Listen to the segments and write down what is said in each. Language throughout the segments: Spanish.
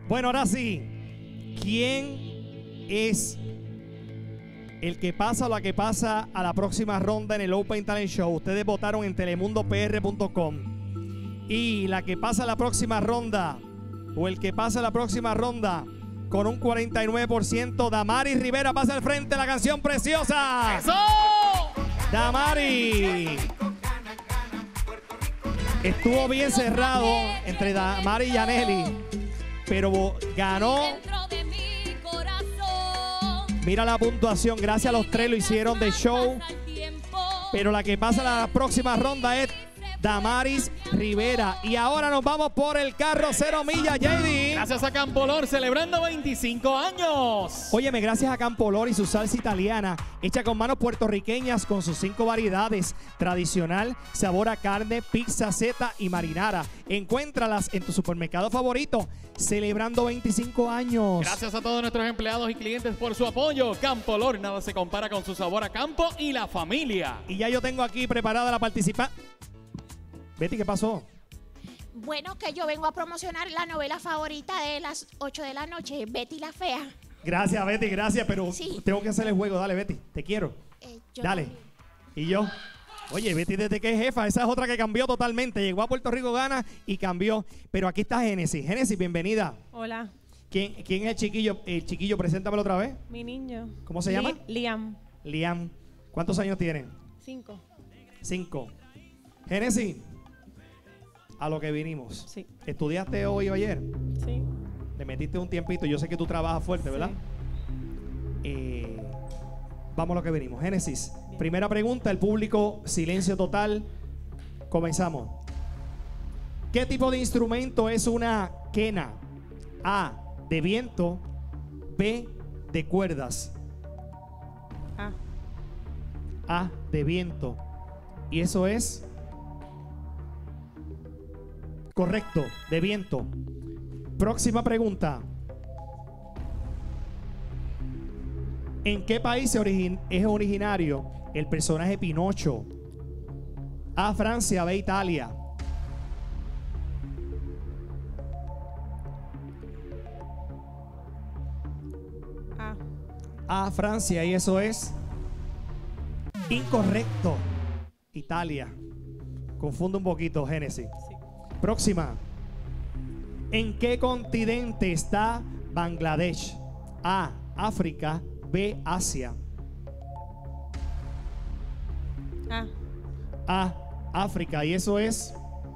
Bueno, ahora sí. ¿Quién es el que pasa o la que pasa a la próxima ronda en el Open Talent Show? Ustedes votaron en telemundopr.com. Y la que pasa a la próxima ronda, o el que pasa a la próxima ronda, con un 49%, Damaris Rivera pasa al frente. La canción preciosa. ¡Eso! Damaris. Estuvo bien cerrado entre Damaris y Yaneli, pero ganó. Mira la puntuación. Gracias a los tres lo hicieron de show. Pero la que pasa a la próxima ronda es Damaris Rivera. Y ahora nos vamos por el carro 0 millas, JD. Gracias a Campolor, celebrando 25 años. Óyeme, gracias a Campolor y su salsa italiana, hecha con manos puertorriqueñas, con sus 5 variedades: tradicional, sabor a carne, pizza, seta y marinara. Encuéntralas en tu supermercado favorito, celebrando 25 años. Gracias a todos nuestros empleados y clientes por su apoyo. Campolor, nada se compara con su sabor a campo y la familia. Y ya yo tengo aquí preparada la participante. Betty, ¿qué pasó? Bueno, que yo vengo a promocionar la novela favorita de las 8 de la noche, Betty la Fea. Gracias, Betty, gracias, pero sí, tengo que hacer el juego. Dale, Betty, te quiero. Dale. También. Y yo. Oye, Betty desde que es jefa, esa es otra que cambió totalmente. Llegó a Puerto Rico, gana y cambió. Pero aquí está Génesis. Génesis, bienvenida. Hola. ¿Quién es el chiquillo? El chiquillo, preséntamelo otra vez. Mi niño. ¿Cómo se llama? Liam. Liam. ¿Cuántos años tiene? 5. 5. Génesis, a lo que vinimos. Sí. ¿Estudiaste hoy o ayer? Sí. Le metiste un tiempito. Yo sé que tú trabajas fuerte, ¿verdad? Vamos a lo que venimos. Génesis, bien. Primera pregunta, el público, silencio total. Comenzamos. ¿Qué tipo de instrumento es una quena? A, de viento. B, de cuerdas. A, de viento. Y eso es correcto, de viento. Próxima pregunta. ¿En qué país es originario el personaje Pinocho? A, Francia. B, Italia. A, Francia. Y eso es incorrecto. Italia. Confunde un poquito, Génesis. Sí. Próxima. ¿En qué continente está Bangladesh? A, África. B, Asia. A, África. Y eso es...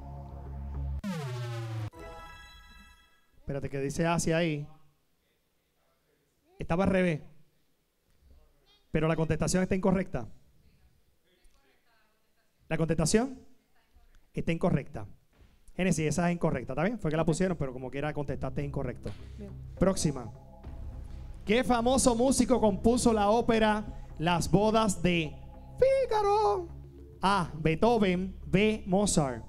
Espérate, que dice Asia ahí. Estaba al revés. Pero la contestación está incorrecta. ¿La contestación? Está incorrecta. Génesis, esa es incorrecta, ¿está bien? Fue que la pusieron, pero como quiera contestaste incorrecto. Bien. Próxima. ¿Qué famoso músico compuso la ópera Las bodas de Fígaro? A, Beethoven. B, Mozart.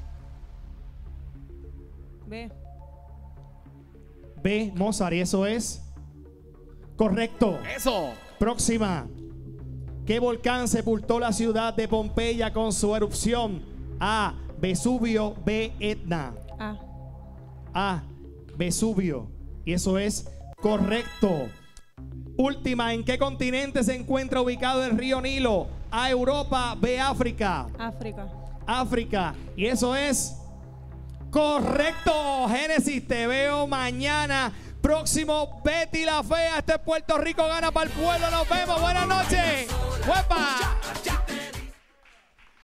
B, Mozart. Y eso es correcto. Eso. Próxima. ¿Qué volcán sepultó la ciudad de Pompeya con su erupción? A, Vesubio. B, Etna. A, Vesubio. Y eso es correcto. Última. ¿En qué continente se encuentra ubicado el río Nilo? A, Europa. B, África. África. Y eso es correcto. Génesis, te veo mañana. Próximo, Betty la Fea. Este es Puerto Rico, gana para el pueblo. Nos vemos. Buenas noches. ¡Huepa!